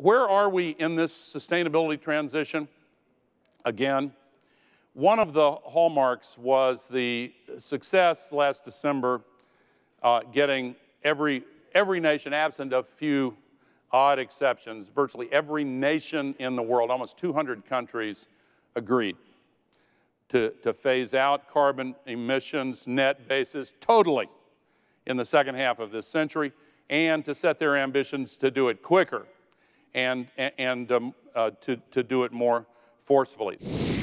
where are we in this sustainability transition? Again, one of the hallmarks was the success last December getting every nation, absent a few odd exceptions, virtually every nation in the world, almost 200 countries, agreed to phase out carbon emissions net basis totally in the second half of this century, and to set their ambitions to do it quicker and to do it more forcefully.